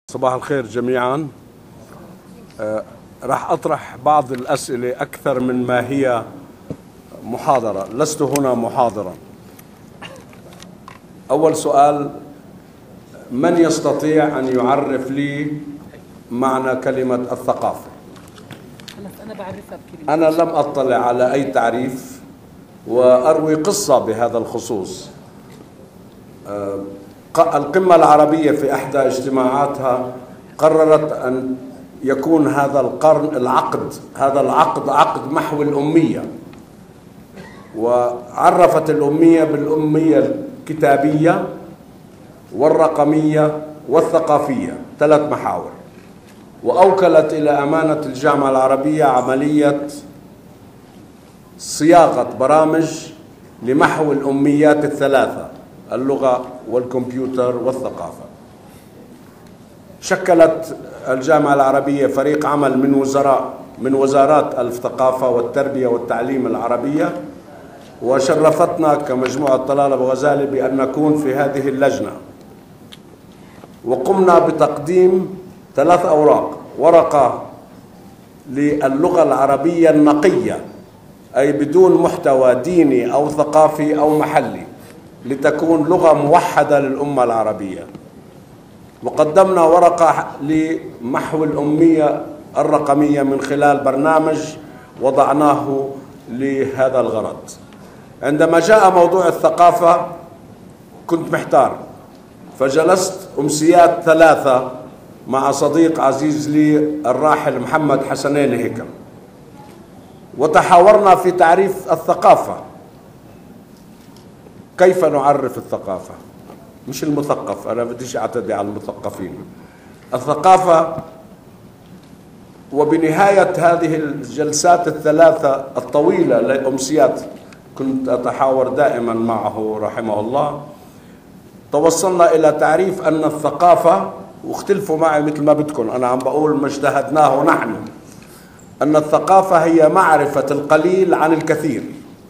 صباح الخير جميعا. راح أطرح بعض الأسئلة أكثر من ما هي محاضرة. لست هنا محاضرا. أول سؤال: من يستطيع أن يعرف لي معنى كلمة الثقافة؟ أنا بعرفها بكلمة. أنا لم أطلع على أي تعريف، وأروي قصة بهذا الخصوص. القمة العربية في إحدى اجتماعاتها قررت أن يكون هذا العقد عقد محو الأمية، وعرفت الأمية بالأمية الكتابية والرقمية والثقافية، 3 محاور، وأوكلت إلى أمانة الجامعة العربية عملية صياغة برامج لمحو الأميات الثلاثة: اللغة والكمبيوتر والثقافة. شكلت الجامعة العربية فريق عمل من وزارات الثقافة والتربية والتعليم العربية، وشرفتنا كمجموعة طلال أبو-غزالة بأن نكون في هذه اللجنة، وقمنا بتقديم 3 أوراق: ورقة للغة العربية النقية، أي بدون محتوى ديني أو ثقافي أو محلي، لتكون لغة موحدة للأمة العربية. وقدمنا ورقة لمحو الأمية الرقمية من خلال برنامج وضعناه لهذا الغرض. عندما جاء موضوع الثقافة كنت محتار، فجلست أمسيات 3 مع صديق عزيز لي الراحل محمد حسنين هيكل، وتحاورنا في تعريف الثقافة. كيف نعرف الثقافة؟ مش المثقف، أنا بديش أعتدي على المثقفين. الثقافة. وبنهاية هذه الجلسات ال3 الطويلة لأمسيات كنت أتحاور دائما معه رحمه الله، توصلنا إلى تعريف أن الثقافة، واختلفوا معي مثل ما بدكم، أنا عم بقول ما اجتهدناه نحن، أن الثقافة هي معرفة القليل عن الكثير.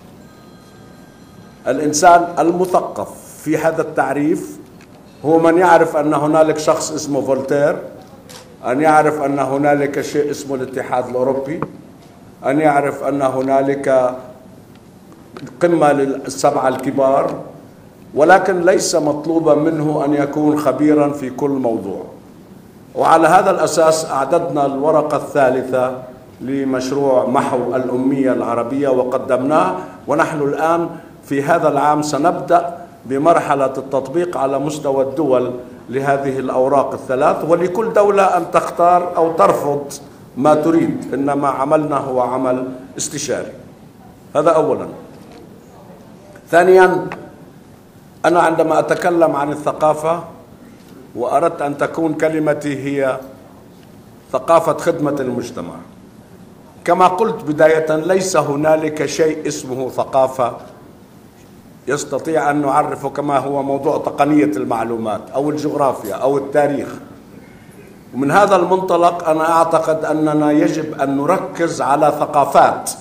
الإنسان المثقف في هذا التعريف هو من يعرف أن هنالك شخص اسمه فولتير، أن يعرف أن هنالك شيء اسمه الاتحاد الأوروبي، أن يعرف أن هنالك قمة لل7 الكبار، ولكن ليس مطلوبا منه أن يكون خبيرا في كل موضوع. وعلى هذا الأساس أعددنا الورقة الثالثة لمشروع محو الأمية العربية وقدمناه، ونحن الآن في هذا العام سنبدأ بمرحلة التطبيق على مستوى الدول لهذه الأوراق ال3، ولكل دولة أن تختار أو ترفض ما تريد، إنما عملنا هو عمل استشاري. هذا أولا. ثانيا، أنا عندما أتكلم عن الثقافة وأردت أن تكون كلمتي هي ثقافة خدمة المجتمع. كما قلت بداية، ليس هنالك شيء اسمه ثقافة يستطيع أن نعرفه كما هو موضوع تقنية المعلومات أو الجغرافيا أو التاريخ. ومن هذا المنطلق أنا أعتقد أننا يجب أن نركز على ثقافات.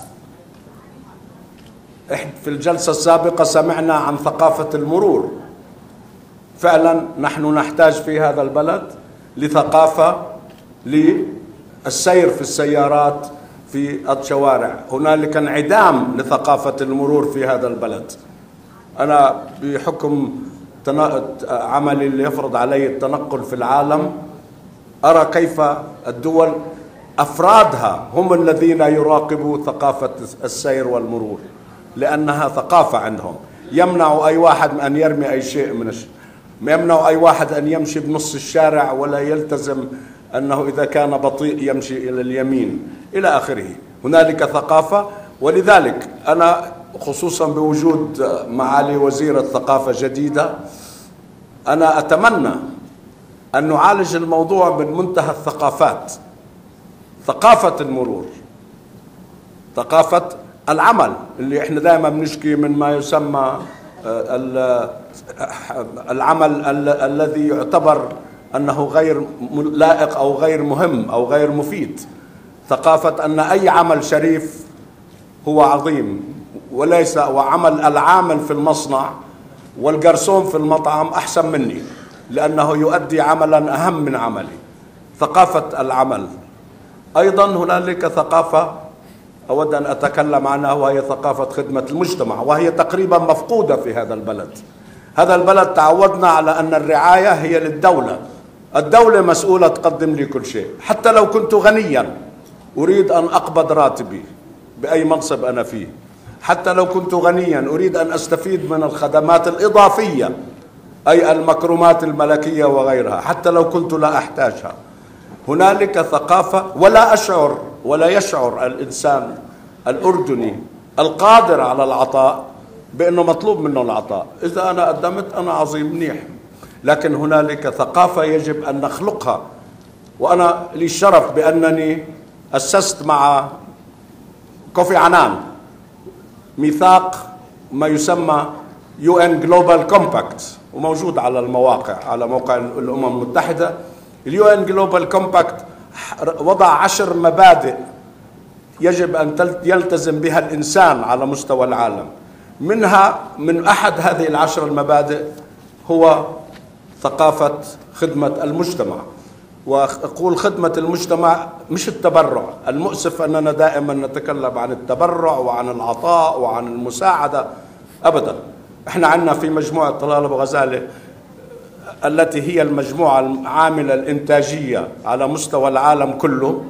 في الجلسة السابقة سمعنا عن ثقافة المرور. فعلا نحن نحتاج في هذا البلد لثقافة للسير في السيارات في الشوارع. هنالك انعدام لثقافة المرور في هذا البلد. أنا بحكم عملي اللي يفرض علي التنقل في العالم أرى كيف الدول أفرادها هم الذين يراقبوا ثقافة السير والمرور، لأنها ثقافة عندهم. يمنع أي واحد أن يرمي أي شيء يمنع أي واحد أن يمشي بنص الشارع، ولا يلتزم أنه إذا كان بطيء يمشي إلى اليمين إلى آخره. هنالك ثقافة. ولذلك أنا خصوصا بوجود معالي وزير الثقافة جديدة، أنا أتمنى أن نعالج الموضوع من منتهى الثقافات: ثقافة المرور، ثقافة العمل اللي احنا دائما بنشكي من ما يسمى العمل الذي يعتبر أنه غير لائق أو غير مهم أو غير مفيد. ثقافة أن أي عمل شريف هو عظيم، وليس وعمل العامل في المصنع والجرسون في المطعم أحسن مني، لأنه يؤدي عملا أهم من عملي. ثقافة العمل. أيضا هنالك ثقافة أود أن أتكلم عنها، وهي ثقافة خدمة المجتمع، وهي تقريبا مفقودة في هذا البلد. هذا البلد تعودنا على أن الرعاية هي للدولة، الدولة مسؤولة تقدم لي كل شيء، حتى لو كنت غنيا أريد أن أقبض راتبي بأي منصب أنا فيه، حتى لو كنت غنيا أريد أن أستفيد من الخدمات الإضافية أي المكرمات الملكية وغيرها، حتى لو كنت لا أحتاجها. هنالك ثقافة ولا يشعر الإنسان الأردني القادر على العطاء بأنه مطلوب منه العطاء. إذا أنا قدمت أنا عظيم منيح، لكن هنالك ثقافة يجب أن نخلقها. وأنا لي الشرف بأنني أسست مع كوفي عنان ميثاق ما يسمى UN Global Compact، وموجود على المواقع، على موقع الأمم المتحدة. UN Global Compact وضع 10 مبادئ يجب أن يلتزم بها الإنسان على مستوى العالم. من أحد هذه 10 المبادئ هو ثقافة خدمة المجتمع. وأقول خدمة المجتمع مش التبرع. المؤسف أننا دائما نتكلم عن التبرع وعن العطاء وعن المساعدة، أبدا. احنا عندنا في مجموعة طلال أبو-Ghzaleh التي هي المجموعة العاملة الإنتاجية على مستوى العالم كله،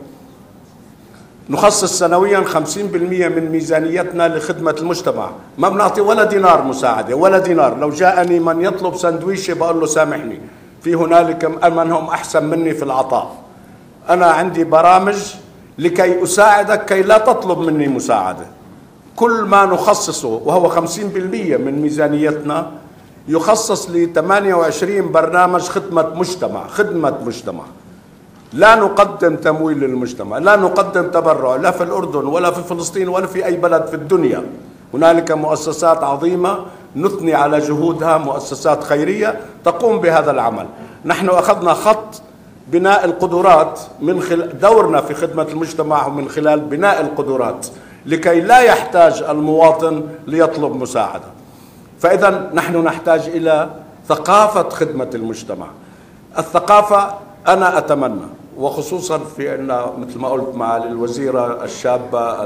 نخصص سنويا 50% من ميزانيتنا لخدمة المجتمع. ما بنعطي ولا دينار مساعدة، ولا دينار. لو جاءني من يطلب سندويشة بقول له سامحني، في هنالك من هم أحسن مني في العطاء. أنا عندي برامج لكي أساعدك كي لا تطلب مني مساعدة. كل ما نخصصه وهو 50% من ميزانيتنا يخصص ل 28 برنامج خدمة مجتمع. لا نقدم تمويل للمجتمع، لا نقدم تبرع، لا في الأردن ولا في فلسطين ولا في أي بلد في الدنيا. هنالك مؤسسات عظيمة نثني على جهودها، مؤسسات خيرية تقوم بهذا العمل. نحن أخذنا خط بناء القدرات من خلال دورنا في خدمة المجتمع، ومن خلال بناء القدرات لكي لا يحتاج المواطن ليطلب مساعدة. فإذا نحن نحتاج إلى ثقافة خدمة المجتمع. الثقافة أنا أتمنى، وخصوصا في أن مثل ما قلت معالي الوزيرة الشابة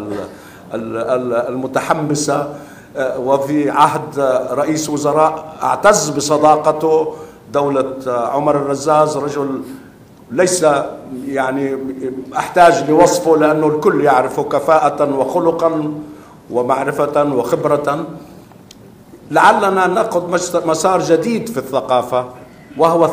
المتحمسة، وفي عهد رئيس وزراء أعتز بصداقته دولة عمر الرزاز، رجل ليس يعني أحتاج لوصفه لأنه الكل يعرفه كفاءة وخلقا ومعرفة وخبرة. لعلنا نأخذ مسار جديد في الثقافة، وهو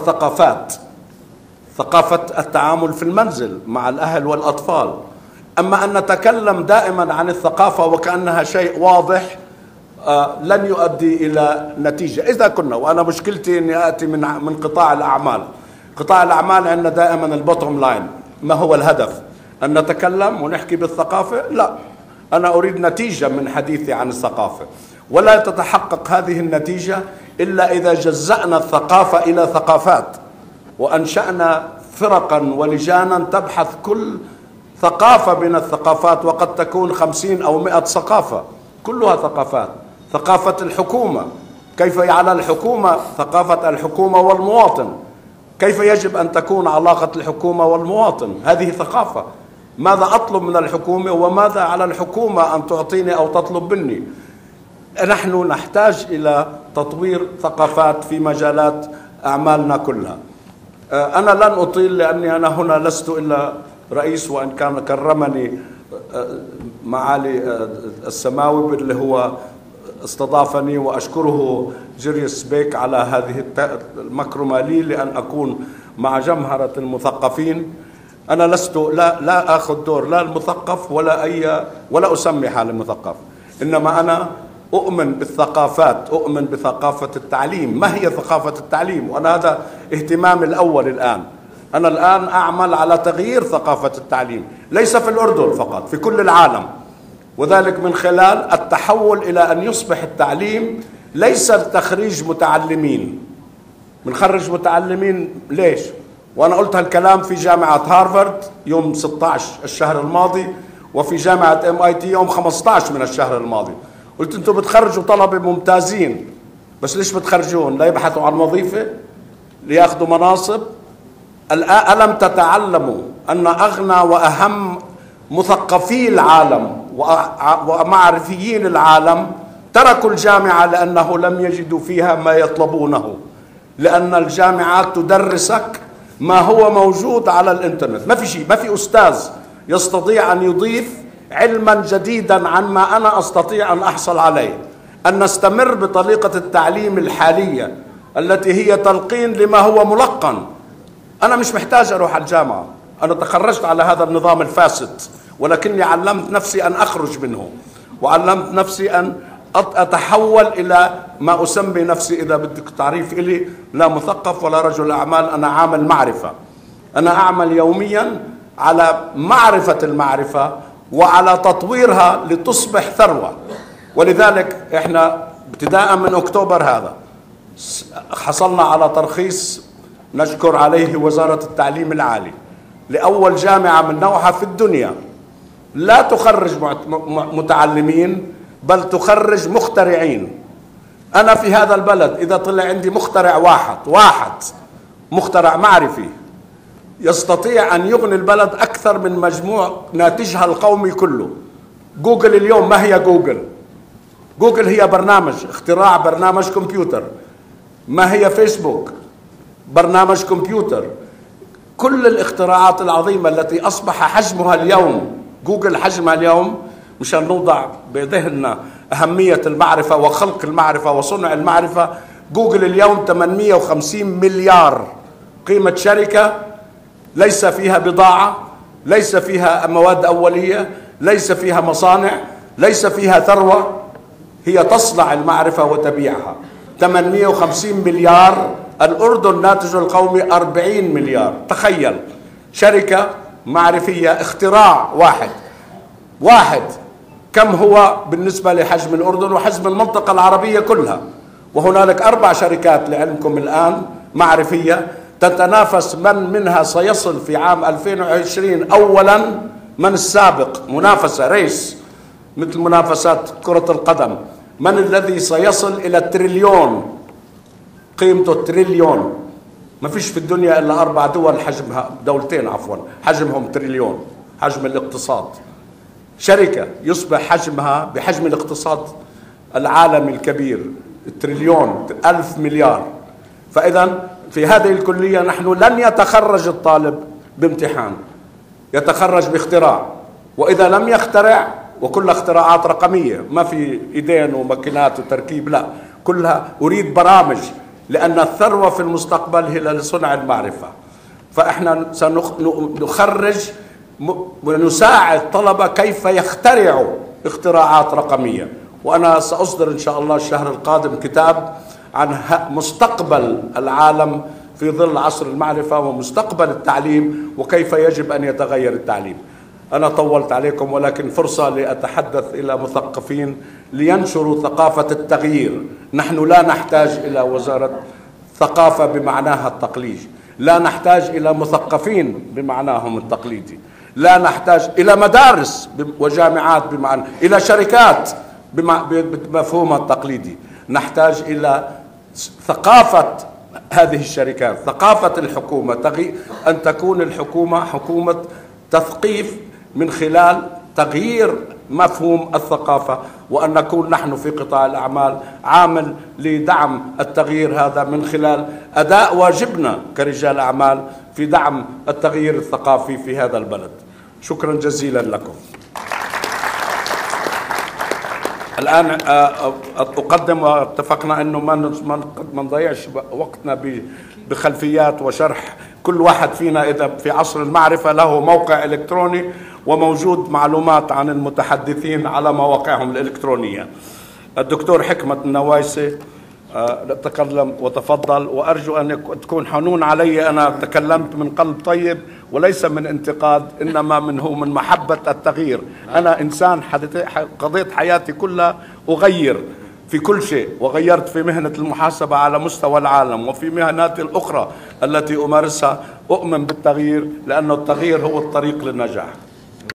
ثقافة التعامل في المنزل مع الأهل والأطفال. أما أن نتكلم دائما عن الثقافة وكأنها شيء واضح لن يؤدي إلى نتيجة. إذا كنا، وأنا مشكلتي أني آتي من قطاع الأعمال. قطاع الأعمال عندنا دائما البوتوم لاين، ما هو الهدف؟ أن نتكلم ونحكي بالثقافة؟ لا، أنا أريد نتيجة من حديثي عن الثقافة، ولا تتحقق هذه النتيجة إلا إذا جزأنا الثقافة إلى ثقافات، وأنشأنا فرقا ولجانا تبحث كل ثقافة من الثقافات، وقد تكون 50 أو 100 ثقافة، كلها ثقافات. ثقافة الحكومة، كيف على الحكومة، ثقافة الحكومة والمواطن، كيف يجب أن تكون علاقة الحكومة والمواطن، هذه ثقافة. ماذا أطلب من الحكومة وماذا على الحكومة أن تعطيني أو تطلب مني. نحن نحتاج إلى تطوير ثقافات في مجالات أعمالنا كلها. أنا لن أطيل لأني أنا هنا لست إلا رئيس، وإن كان كرمني معالي السماوي اللي هو استضافني، وأشكره جيريس بيك على هذه المكرمة لي لأن أكون مع جمهرة المثقفين. أنا لست لا أخذ دور لا المثقف ولا أسمي حالي مثقف، إنما أنا أؤمن بالثقافات، أؤمن بثقافة التعليم. ما هي ثقافة التعليم؟ وأنا هذا اهتمامي الأول الآن. أنا الآن أعمل على تغيير ثقافة التعليم، ليس في الأردن فقط، في كل العالم، وذلك من خلال التحول إلى أن يصبح التعليم ليس تخريج متعلمين. بنخرج متعلمين ليش؟ وأنا قلت هالكلام في جامعة هارفارد يوم 16 الشهر الماضي، وفي جامعة MIT يوم 15 من الشهر الماضي. قلت أنتم بتخرجوا طلبة ممتازين، بس ليش بتخرجون؟ لا يبحثوا عن وظيفة، ليأخذوا مناصب؟ ألم تتعلموا أن أغنى وأهم مثقفي العالم ومعرفيين العالم تركوا الجامعة لأنه لم يجدوا فيها ما يطلبونه، لأن الجامعات تدرسك ما هو موجود على الإنترنت. ما في شيء، ما في أستاذ يستطيع أن يضيف علما جديدا عن ما أنا أستطيع أن أحصل عليه. أن نستمر بطريقة التعليم الحالية التي هي تلقين لما هو ملقن. أنا مش محتاج أروح على الجامعة، أنا تخرجت على هذا النظام الفاسد، ولكني علمت نفسي أن أخرج منه، وعلمت نفسي أن أتحول إلى ما أسمي نفسي، إذا بدك تعريف إلي، لا مثقف ولا رجل أعمال، أنا عامل معرفة. أنا أعمل يوميا على معرفة المعرفة وعلى تطويرها لتصبح ثروة. ولذلك إحنا ابتداء من أكتوبر هذا حصلنا على ترخيص نشكر عليه وزارة التعليم العالي لأول جامعة من نوعها في الدنيا لا تخرج متعلمين بل تخرج مخترعين. أنا في هذا البلد إذا طلع عندي مخترع واحد مخترع معرفي يستطيع أن يغني البلد أكثر من مجموع ناتجها القومي كله. جوجل اليوم ما هي جوجل؟ جوجل هي برنامج، اختراع برنامج كمبيوتر. ما هي فيسبوك؟ برنامج كمبيوتر. كل الاختراعات العظيمة التي أصبح حجمها اليوم، جوجل حجمها اليوم، مشان نوضع بذهننا أهمية المعرفة وخلق المعرفة وصنع المعرفة، جوجل اليوم 850 مليار قيمة شركة، ليس فيها بضاعة، ليس فيها مواد أولية، ليس فيها مصانع، ليس فيها ثروة، هي تصنع المعرفة وتبيعها. 850 مليار، الأردن ناتجه القومي 40 مليار. تخيل شركة معرفية، اختراع واحد كم هو بالنسبة لحجم الأردن وحجم المنطقة العربية كلها. وهنالك 4 شركات لعلمكم الآن معرفية تتنافس من منها سيصل في عام 2020 أولا من السابق، منافسة ريس مثل منافسات كرة القدم، من الذي سيصل إلى تريليون، قيمته تريليون. ما فيش في الدنيا إلا 4 دول حجمها، دولتين عفوا، حجمهم تريليون، حجم الاقتصاد. شركة يصبح حجمها بحجم الاقتصاد العالمي الكبير تريليون، 1000 مليار. فإذا في هذه الكلية نحن لن يتخرج الطالب بامتحان، يتخرج باختراع. وإذا لم يخترع، وكل اختراعات رقمية، ما في إيدين وماكينات وتركيب، لا، كلها أريد برامج، لأن الثروة في المستقبل هي لصنع المعرفة. فإحنا سنخرج ونساعد طلبة كيف يخترعوا اختراعات رقمية. وأنا سأصدر إن شاء الله الشهر القادم كتاب عن مستقبل العالم في ظل عصر المعرفة ومستقبل التعليم وكيف يجب أن يتغير التعليم. أنا طولت عليكم، ولكن فرصة لأتحدث إلى مثقفين لينشروا ثقافة التغيير. نحن لا نحتاج إلى وزارة ثقافة بمعناها التقليدي، لا نحتاج إلى مثقفين بمعناهم التقليدي، لا نحتاج إلى مدارس وجامعات بمعنى، إلى شركات بمفهومها التقليدي. نحتاج إلى ثقافة هذه الشركات، ثقافة الحكومة، أن تكون الحكومة حكومة تثقيف من خلال تغيير مفهوم الثقافة، وأن نكون نحن في قطاع الأعمال عامل لدعم التغيير هذا من خلال أداء واجبنا كرجال أعمال في دعم التغيير الثقافي في هذا البلد. شكرا جزيلا لكم. الآن أقدم، واتفقنا أنه ما نضيعش وقتنا بخلفيات وشرح. كل واحد فينا إذا في عصر المعرفة له موقع إلكتروني وموجود معلومات عن المتحدثين على مواقعهم الإلكترونية. الدكتور حكمة النوايسي تكلم وتفضل، وأرجو أن تكون حنون علي، أنا تكلمت من قلب طيب وليس من انتقاد، إنما من محبة التغيير. أنا إنسان قضيت حياتي كلها أغير في كل شيء، وغيرت في مهنة المحاسبة على مستوى العالم، وفي مهناتي الأخرى التي أمارسها أؤمن بالتغيير، لأن التغيير هو الطريق للنجاح.